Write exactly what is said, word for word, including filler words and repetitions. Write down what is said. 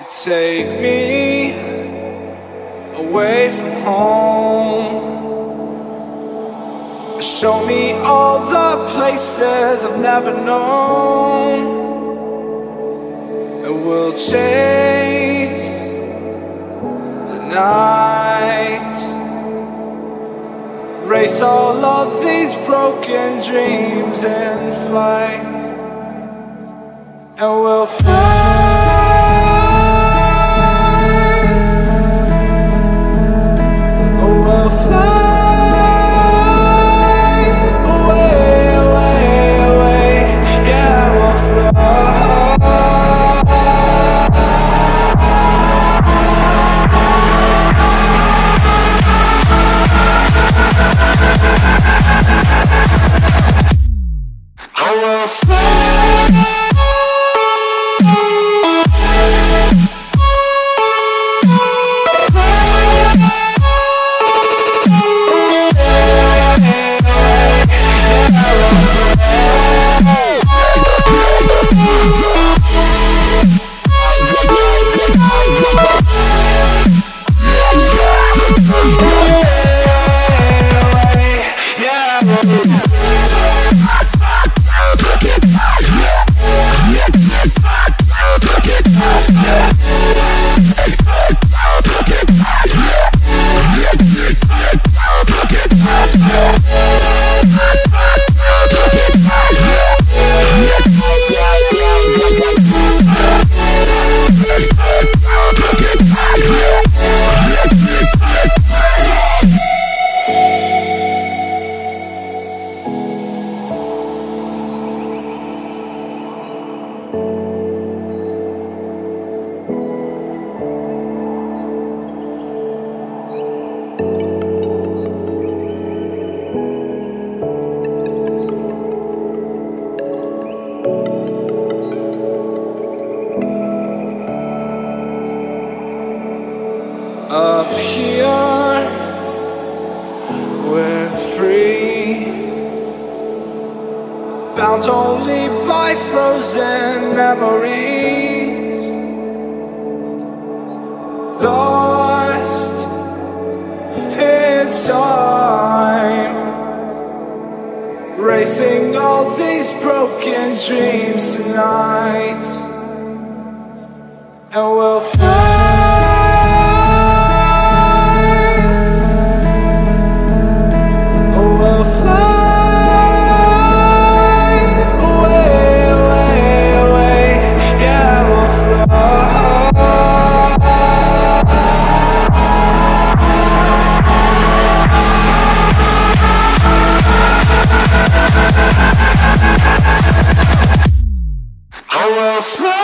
take me away from home. Show me all the places I've never known, and we'll chase the night, race all of these broken dreams in flight, and we'll fly. We'll fly away, away, away. Yeah, we'll fly. I will fly. Up here, we're free, bound only by frozen memories, lost in time, racing all these broken dreams tonight, and we'll fly. We'll fly away, away, away. Yeah, we'll fly. I will fly.